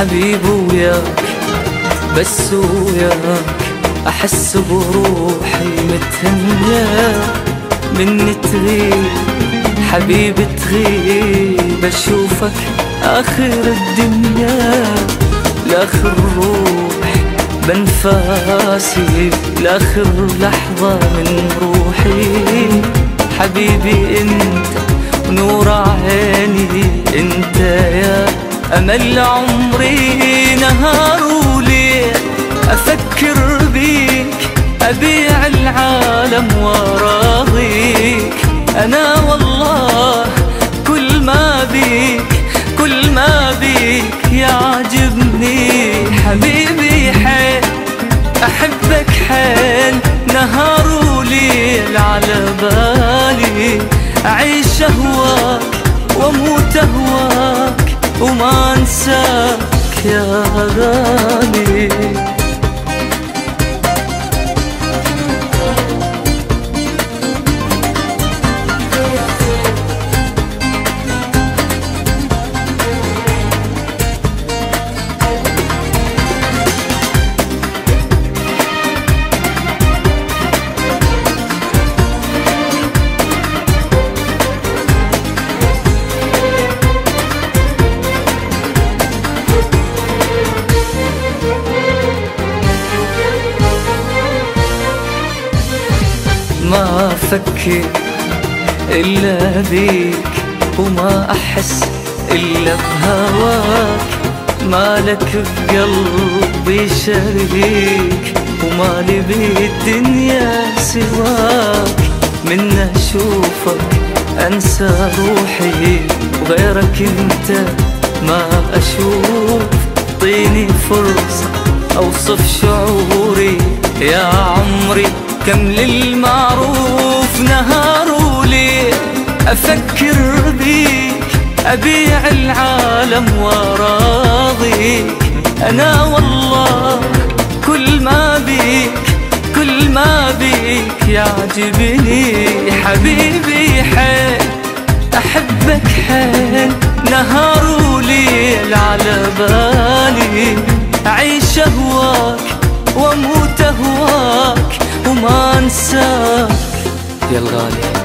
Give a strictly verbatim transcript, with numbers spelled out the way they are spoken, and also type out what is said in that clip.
حبيبي وياك، بس وياك أحس بروحي متهنية. مني تغيب حبيبي تغيب، أشوفك آخر الدنيا، لآخر روح بنفاسي، لآخر لحظة من روحي. حبيبي انت ونور عيني، انت يا أمل عمري. نهار وليل أفكر بيك، أبيع العالم وراضيك. أنا والله كل ما بيك كل ما بيك يعجبني. حبيبي حيل أحبك حيل، نهار وليل على بالي. أعيش أهواك وأموت أهواك وما أنساك يا غالي. ما أفكر إلا بيك، وما أحس إلا بهواك. مالك بقلبي شريك، ومالي بالدنيا سواك. من أشوفك أنسى روحي، وغيرك أنت ما أشوف. طيني فرصة أوصف شعوري يا عمري، كم للمعروف. نهار وليل أفكر بيك، أبيع العالم وراضيك. أنا والله كل ما بيك كل ما بيك يعجبني. حبيبي حيل أحبك حيل، نهار وليل على بالي. أعيش أهواك وأموت أهواك وما أنساك يا الغالي.